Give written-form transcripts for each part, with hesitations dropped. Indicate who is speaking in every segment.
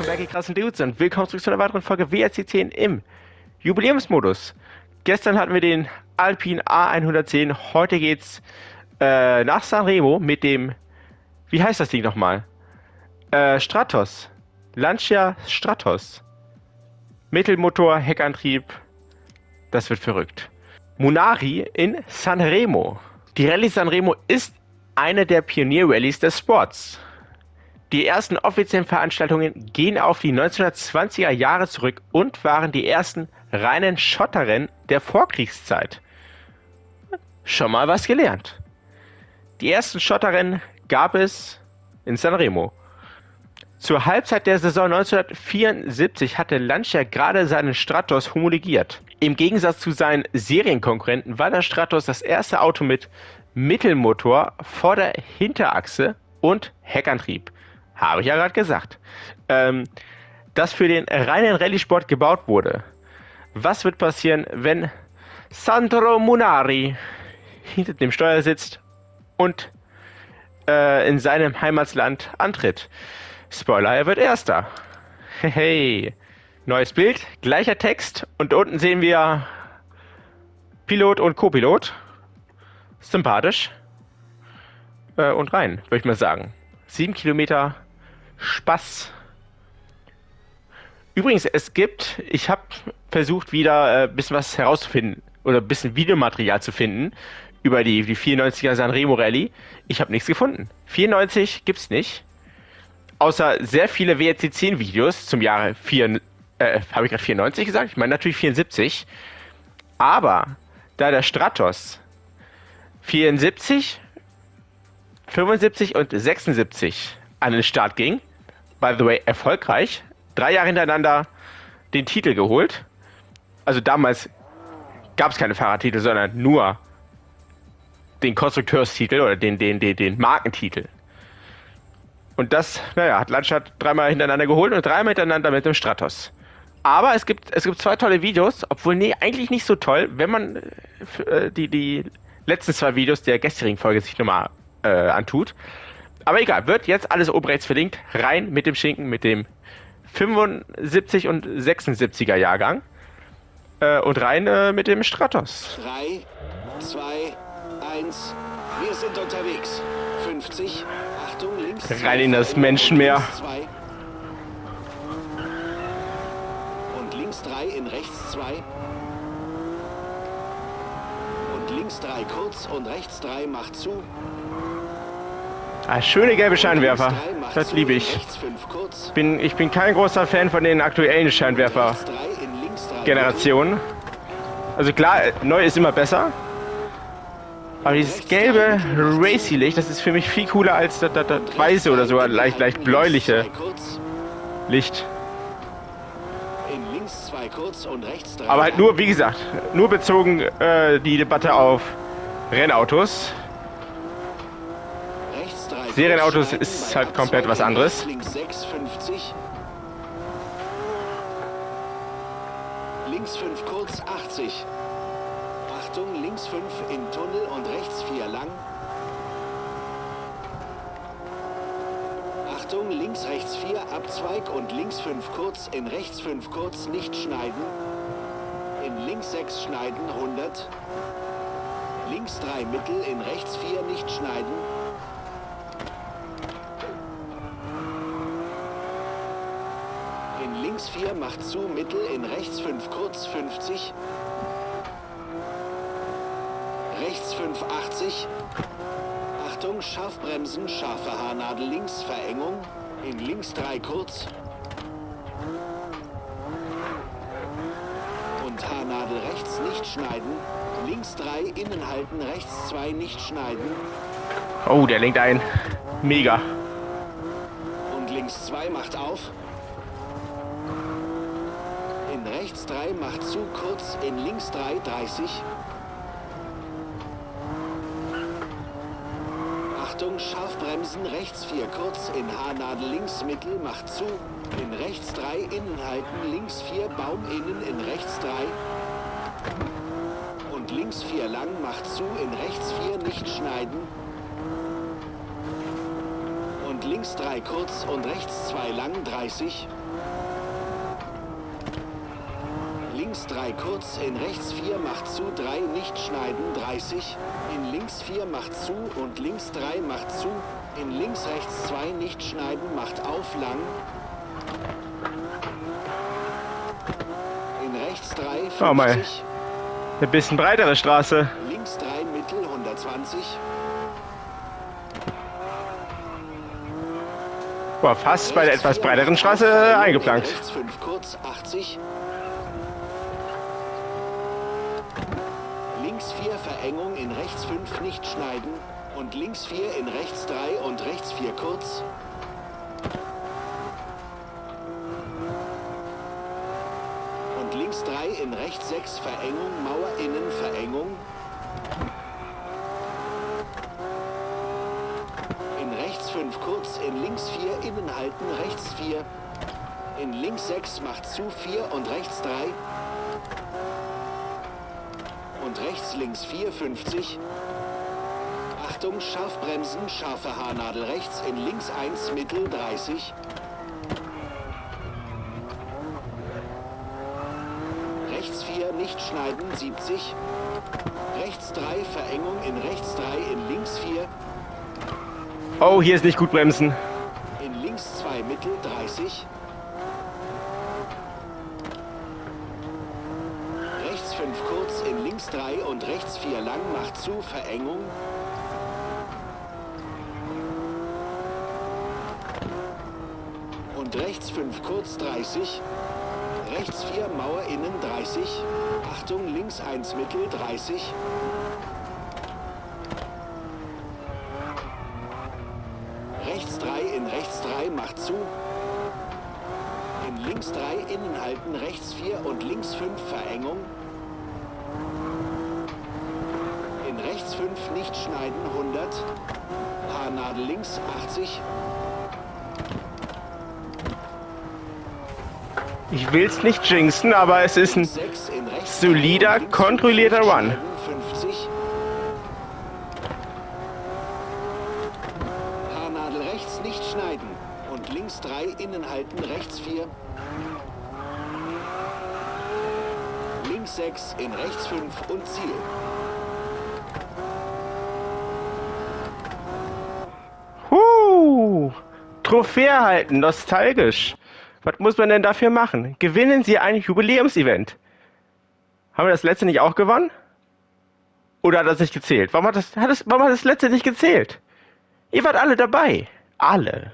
Speaker 1: back, ihr krassen Dudes, und willkommen zurück zu einer weiteren Folge WRC 10 im Jubiläumsmodus. Gestern hatten wir den Alpine A110, heute geht's nach Sanremo mit dem, wie heißt das Ding nochmal? Stratos. Lancia Stratos. Mittelmotor, Heckantrieb, das wird verrückt. Munari in Sanremo. Die Rallye Sanremo ist eine der Pionier-Rallyes des Sports. Die ersten offiziellen Veranstaltungen gehen auf die 1920er Jahre zurück und waren die ersten reinen Schotterrennen der Vorkriegszeit. Schon mal was gelernt. Die ersten Schotterrennen gab es in Sanremo. Zur Halbzeit der Saison 1974 hatte Lancia gerade seinen Stratos homologiert. Im Gegensatz zu seinen Serienkonkurrenten war der Stratos das erste Auto mit Mittelmotor, Vorder-Hinterachse und Heckantrieb. Habe ich ja gerade gesagt. Das für den reinen Rallye-Sport gebaut wurde. Was wird passieren, wenn Sandro Munari hinter dem Steuer sitzt und in seinem Heimatland antritt? Spoiler, er wird Erster. Hey, neues Bild, gleicher Text und unten sehen wir Pilot und Co-Pilot. Sympathisch. Und rein, würde ich mal sagen. 7 Kilometer Spaß. Übrigens, ich habe versucht wieder ein bisschen was herauszufinden oder ein bisschen Videomaterial zu finden über die 94er Sanremo Rallye. Ich habe nichts gefunden. 94 gibt's nicht. Außer sehr viele WRC 10 Videos zum Jahre 4, habe ich gerade 94 gesagt? Ich meine natürlich 74. Aber da der Stratos 74, 75 und 76 an den Start ging, by the way erfolgreich, 3 Jahre hintereinander den Titel geholt. Also damals gab es keine Fahrertitel, sondern nur den Konstrukteurstitel oder den Markentitel. Und das, hat Lancia 3-mal hintereinander geholt und 3-mal hintereinander mit dem Stratos. Aber es gibt 2 tolle Videos, obwohl eigentlich nicht so toll, wenn man die letzten 2 Videos der gestrigen Folge sich nochmal antut. Aber egal, wird jetzt alles oben rechts verlinkt. Rein mit dem Schinken, mit dem 75 und 76er Jahrgang. Und rein mit dem Stratos.
Speaker 2: 3, 2, 1, wir sind unterwegs. 50, Achtung, links.
Speaker 1: Rein in das Menschenmeer.
Speaker 2: 2. Und links 3 in rechts 2. Und links 3 kurz und rechts 3 macht zu.
Speaker 1: Ah, schöne gelbe Scheinwerfer. Das liebe ich. Ich bin kein großer Fan von den aktuellen Scheinwerfer-Generationen. Also klar, neu ist immer besser. Aber dieses gelbe Racy-Licht, das ist für mich viel cooler als das weiße oder so leicht bläuliche Licht. Aber halt nur, wie gesagt, nur bezogen die Debatte auf Rennautos. Serienautos ist halt komplett was anderes.
Speaker 2: Links 6, 50. Links 5 kurz, 80. Achtung, links 5 in Tunnel und rechts 4 lang. Achtung, links rechts 4 Abzweig und links 5 kurz, in rechts 5 kurz, nicht schneiden. In links 6 schneiden, 100. Links 3 mittel, in rechts 4 nicht schneiden. In links 4 macht zu, mittel, in rechts 5 kurz, 50. Rechts 5, 80. Achtung, scharf bremsen, scharfe Haarnadel links, Verengung. In links 3 kurz. Und Haarnadel rechts nicht schneiden. Links 3 innen halten, rechts 2 nicht schneiden.
Speaker 1: Oh, der lenkt ein. Mega.
Speaker 2: Und links 2 macht auf. In rechts 3 macht zu, kurz, in links 3, 30. Achtung, scharf bremsen, rechts 4 kurz, in Haarnadel links mittel, macht zu. In rechts 3 innen halten, links 4 Baum innen, in rechts 3. Und links 4 lang, macht zu, in rechts 4 nicht schneiden. Und links 3 kurz und rechts 2 lang 30. Links 3 kurz, in rechts 4 macht zu, 3 nicht schneiden 30. In links 4 macht zu und links 3 macht zu. In links rechts 2 nicht schneiden, macht auf lang. In rechts 3 50.
Speaker 1: Oh mal. Eine bisschen breitere Straße.
Speaker 2: Links 3 mittel 120.
Speaker 1: Boah, fast bei der etwas breiteren Straße eingeplankt.
Speaker 2: Rechts 5 kurz 80. Links 4 Verengung, in rechts 5 nicht schneiden. Und links 4 in rechts 3 und rechts 4 kurz. Und links 3 in rechts 6 Verengung, Mauer innen Verengung. In rechts 5 kurz, in links 4 innen halten, rechts 4. In links 6 macht zu 4 und rechts 3. Und rechts links 4, 50. Achtung, scharf bremsen, scharfe Haarnadel rechts, in links 1, mittel 30. Rechts 4, nicht schneiden, 70. Rechts 3, Verengung, in rechts 3, in links 4.
Speaker 1: Oh, hier ist nicht gut bremsen.
Speaker 2: In links 2, mittel 30. Rechts 5 kurz, in links 3 und rechts 4 lang, macht zu, Verengung. Und rechts 5 kurz 30. Rechts 4 Mauer innen 30. Achtung, links 1 mittel 30. Rechts 3 in rechts 3 macht zu. In links 3 innen halten, rechts 4 und links 5 Verengung. In rechts 5 nicht schneiden 100. Haarnadel links 80.
Speaker 1: Ich will's nicht jinxen, aber es ist ein solider, kontrollierter Run.
Speaker 2: 50. Haarnadel rechts nicht schneiden. Und links 3 innen halten, rechts 4. Links 6, in rechts 5 und Ziel.
Speaker 1: Trophäe erhalten, nostalgisch. Was muss man denn dafür machen? Gewinnen Sie ein Jubiläumsevent. Haben wir das letzte nicht auch gewonnen? Oder hat das nicht gezählt? Warum hat das letzte nicht gezählt? Ihr wart alle dabei. Alle.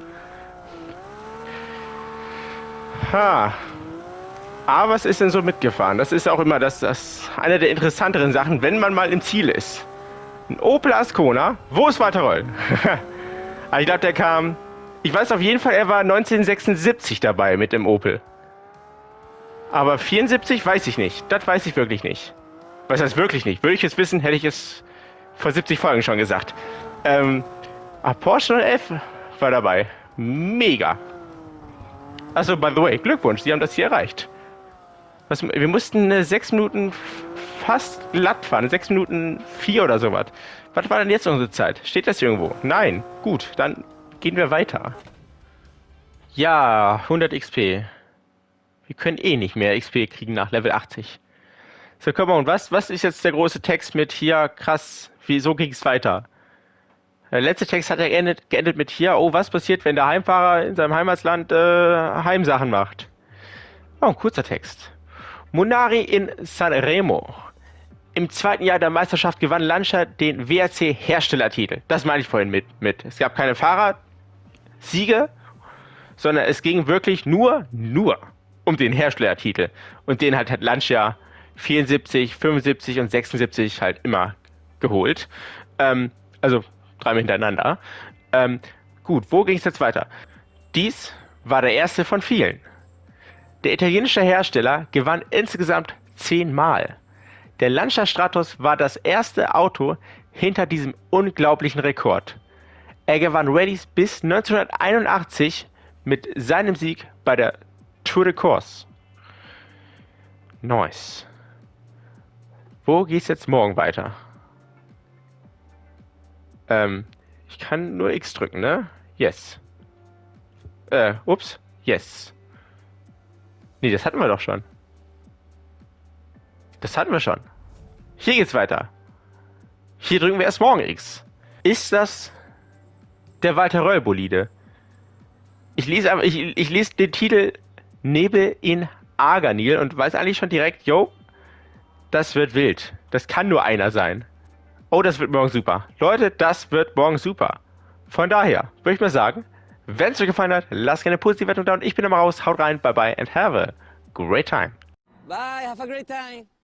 Speaker 1: Ha. Aber was ist denn so mitgefahren? Das ist auch immer das eine der interessanteren Sachen, wenn man mal im Ziel ist. Ein Opel Ascona. Wo ist Walter Röll? Ich glaube, der kam... Ich weiß auf jeden Fall, er war 1976 dabei mit dem Opel. Aber 74 weiß ich nicht. Das weiß ich wirklich nicht. Was heißt wirklich nicht? Würde ich es wissen, hätte ich es vor 70 Folgen schon gesagt. Porsche 911 war dabei. Mega. Also, by the way, Glückwunsch, Sie haben das hier erreicht. Wir mussten 6 Minuten fast glatt fahren. 6 Minuten 4 oder sowas. Was war denn jetzt unsere Zeit? Steht das irgendwo? Nein. Gut, dann gehen wir weiter. Ja, 100 XP. Wir können eh nicht mehr XP kriegen nach Level 80. So, komm mal, und was ist jetzt der große Text mit hier, krass, wieso ging es weiter? Der letzte Text hat ja geendet mit hier, oh, was passiert, wenn der Heimfahrer in seinem Heimatland Heimsachen macht? Oh, ein kurzer Text. Munari in Sanremo. Im zweiten Jahr der Meisterschaft gewann Lancia den WRC-Herstellertitel. Das meine ich vorhin mit. Es gab keine Fahrersiege, sondern es ging wirklich nur um den Herstellertitel. Und den hat Lancia 74, 75 und 76 halt immer geholt. Also 3 hintereinander. Gut, wo ging es jetzt weiter? Dies war der erste von vielen. Der italienische Hersteller gewann insgesamt 10 Mal. Der Lancia Stratos war das erste Auto hinter diesem unglaublichen Rekord. Er gewann Rallyes bis 1981 mit seinem Sieg bei der Tour de Corse. Nice. Wo geht's jetzt morgen weiter? Ich kann nur X drücken, ne? Yes. Ups. Yes. Nee, das hatten wir doch schon. Das hatten wir schon. Hier geht's weiter. Hier drücken wir erst morgen X. Ist das der Walter Röll Bolide? Ich lese den Titel Nebel in Arganil und weiß eigentlich schon direkt, yo, das wird wild. Das kann nur einer sein. Oh, das wird morgen super. Leute, das wird morgen super. Von daher würde ich mal sagen, wenn es euch gefallen hat, lasst gerne eine positive Wertung da und ich bin immer raus. Haut rein, bye bye and have a great time.
Speaker 3: Bye, have a great time.